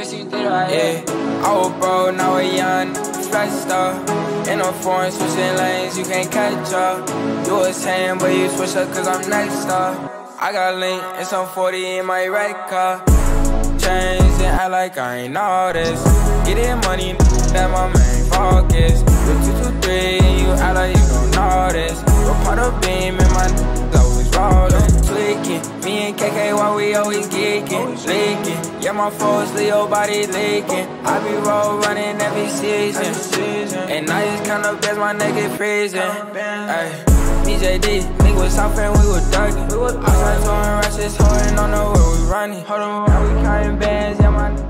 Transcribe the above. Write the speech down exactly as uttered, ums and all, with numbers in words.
Yes, you did right. Yeah, I was broke, now we're young, flexed up. In a foreign, switching lanes, you can't catch up. You was saying, but you switch up cause I'm next up. I got link and some forty in my right car. Change and act like I ain't all this. Getting money, that my main focus. The two two three and you act like you don't know this. You're part of beam and my always rollin', tweaking. Me and K K, why we always geeking, leaking. Yeah, my foes, Leo body leaking. I be roll running every season, and I just count up as my nigga freezing. Ay. B J D, nigga was south and we was ducking. I started throwing rushes, holding on the where we running. Hold on, now we counting bands, yeah, my